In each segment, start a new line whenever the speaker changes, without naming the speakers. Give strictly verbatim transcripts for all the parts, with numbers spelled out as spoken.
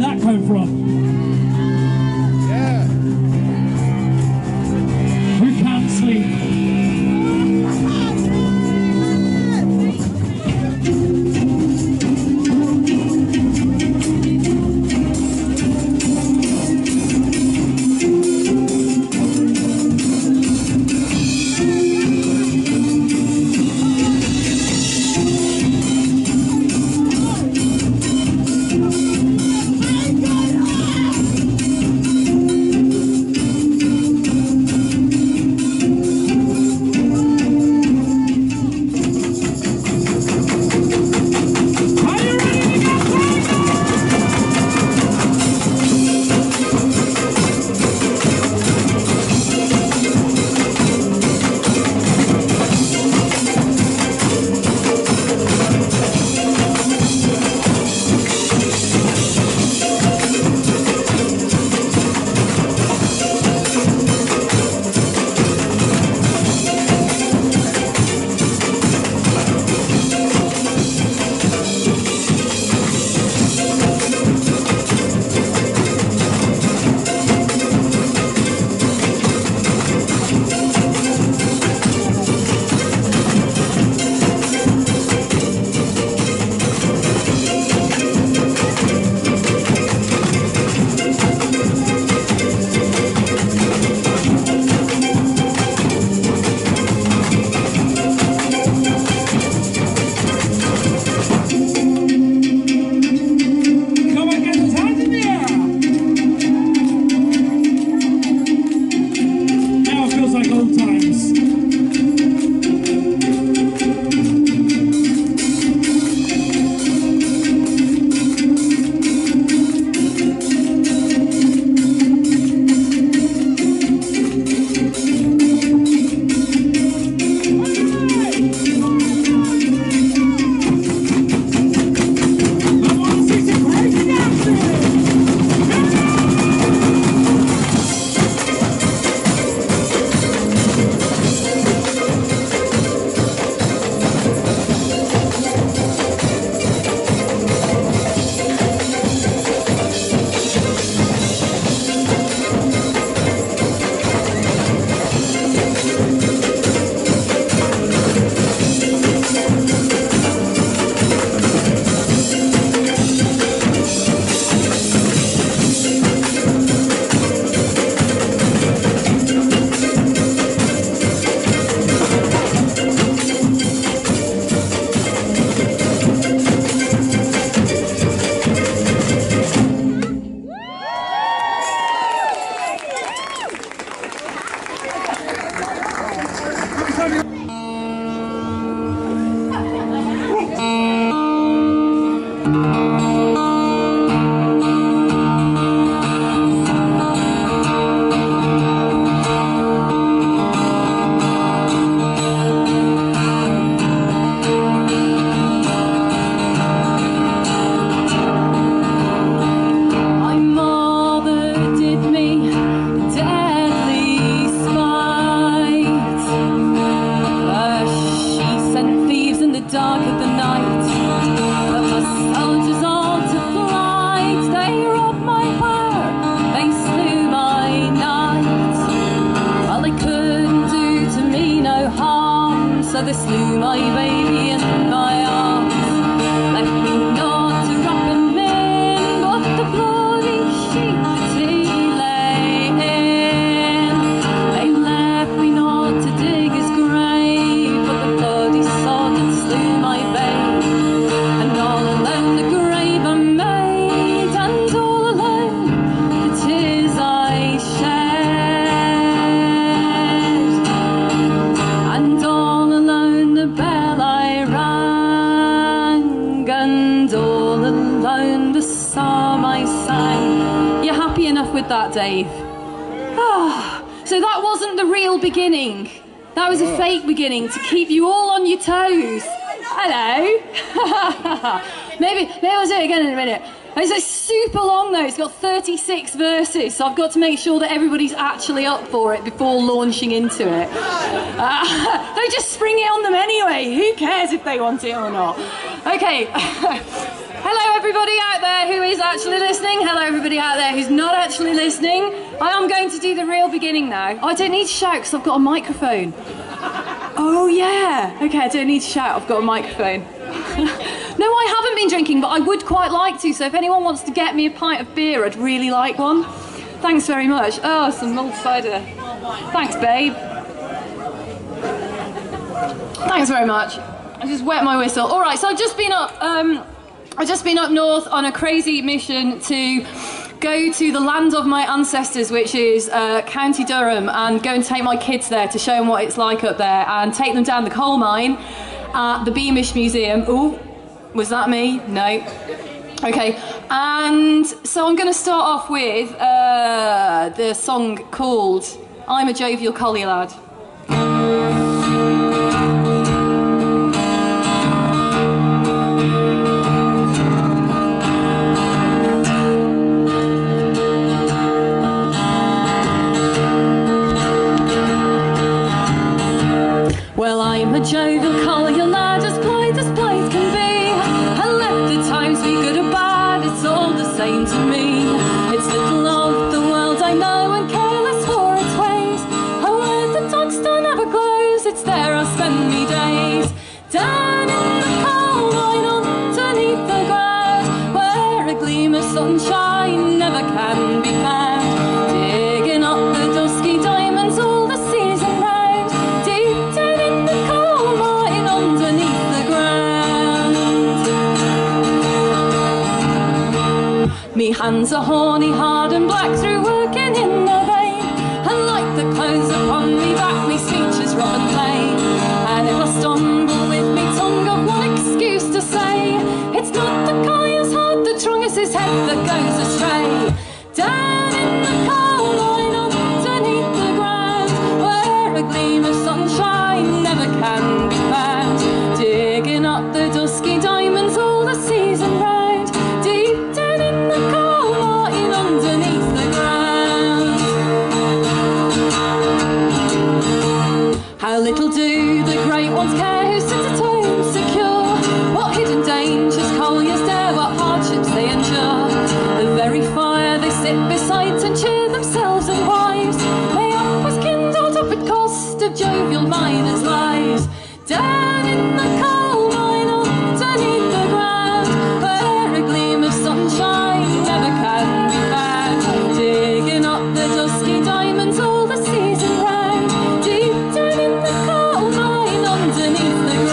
that come from?
Yeah.
Who can't sleep?
Dave. Oh, so that wasn't the real beginning. That was a fake beginning to keep you all on your toes. Hello. maybe, maybe I'll do it again in a minute. It's like super long though. It's got thirty-six verses, so I've got to make sure that everybody's actually up for it before launching into it. Uh, they just spring it on them anyway. Who cares if they want it or not? Okay. Hello everybody out there who is actually listening. Hello everybody out there who's not actually listening. I am going to do the real beginning now. I don't need to shout because I've got a microphone. Oh yeah. Okay, I don't need to shout, I've got a microphone. No, I haven't been drinking, but I would quite like to, so if anyone wants to get me a pint of beer, I'd really like one. Thanks very much. Oh, some mulled cider. Thanks, babe. Thanks very much. I just wet my whistle. All right, so I've just been up. Um, I've just been up north on a crazy mission to go to the land of my ancestors, which is uh, County Durham, and go and take my kids there to show them what it's like up there, and take them down the coal mine at the Beamish Museum. Ooh, was that me? No. Okay, and so I'm going to start off with uh, the song called I'm a Jovial Collier Lad. Well, I'm a jovial collier lad, as blithe as blithe can be, and let the times be good or bad, it's all the same to me. It's little of the world I know, and careless for its ways, and where the dogs don't ever close, it's there I'll spend me days. Down in the coal mine underneath the ground, where a gleam of sunshine never can be found, digging up the dusky diamonds all the season round, deep down in the coal mine underneath the ground. Me hands are horny, hard and black through working in the vein, and like the clothes upon me back, me speech is rough and plain, and if I stumble with me tongue, I've one excuse to say, it's not the collier's heart that trungus his head that goes astray. Down in the coal mine underneath the ground, where a gleam of sunshine never can be found, digging up the dusky diamonds all the season round, deep down in the coal mine underneath the ground. How little do the great ones care who sit at home secure, what hidden dangers colliers dare, what hardships they endure, the very fire they sit beside and cheer themselves and wives, may up was kindled up at cost of jovial miners' lives. Down in the coal mine underneath the ground, where a gleam of sunshine never can be found, digging up the dusky diamonds all the season round, deep down in the coal mine underneath the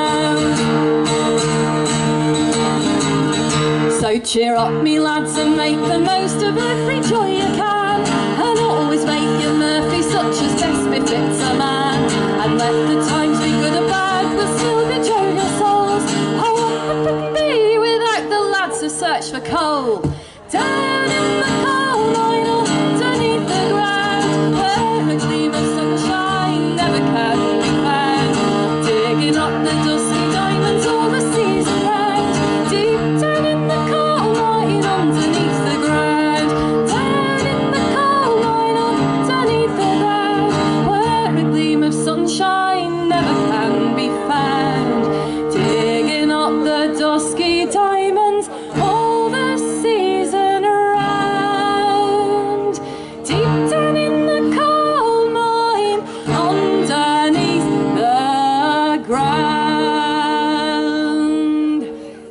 ground. So cheer up me lads and make the most of every joy you can, and always make your Murphy such as best befits a man, and let the times be good or bad, we'll still be jovial souls. Oh, what would it be without the lads who search for coal? Down in the coal mine underneath the ground, where a gleam of sunshine never can be found, digging up the dusty diamonds all the season round, deep down in the coal mine underneath the ground, down in the coal mine underneath the ground, where a gleam of sunshine never can be found, digging up the dusky diamonds all the season round, deep down in the coal mine underneath the ground.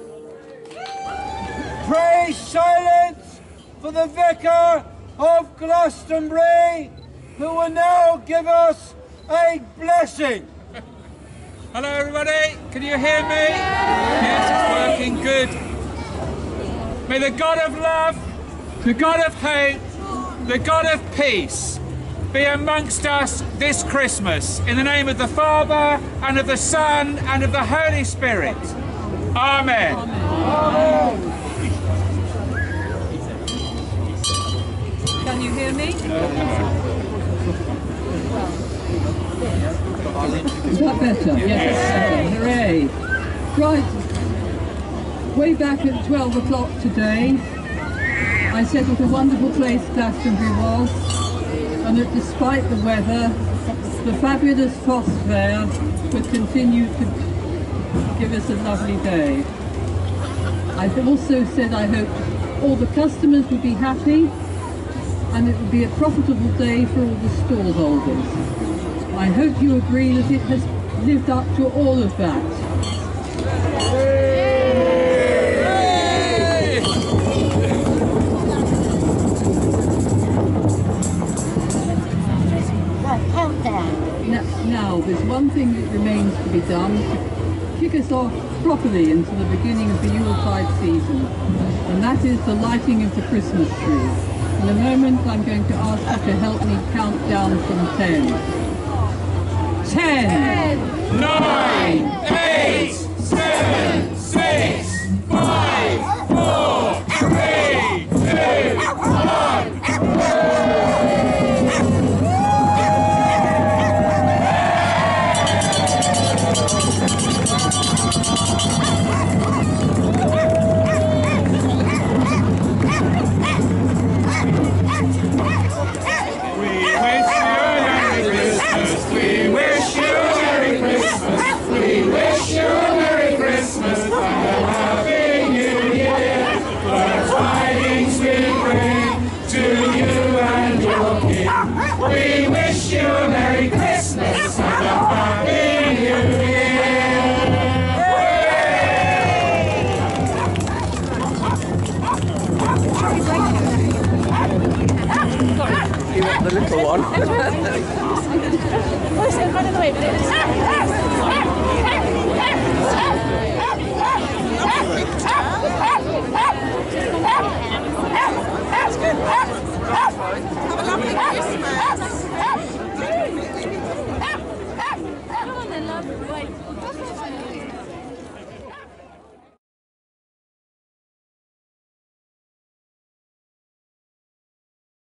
Pray silence for the Vicar of Glastonbury, who will now give us a blessing.
Hello everybody, can you hear me? Yes, it's working, good. May the God of love, the God of hope, the God of peace be amongst us this Christmas. In the name of the Father, and of the Son, and of the Holy Spirit. Amen. Amen.
Can you hear me?
Is that better? Yes. Hooray. Right. Way back at twelve o'clock today, I said what a wonderful place Glastonbury was, and that despite the weather, the fabulous Frost Fair would continue to give us a lovely day. I've also said I hope all the customers will be happy and it will be a profitable day for all the stall holders. I hope you agree that it has lived up to all of that. Now, now, there's one thing that remains to be done to kick us off properly into the beginning of the Yuletide season, and that is the lighting of the Christmas tree. In a moment, I'm going to ask you to help me count down from ten. Ten!
Nine, eight, seven, six, five, four, three, two, one.
The little one.
Come on then, love.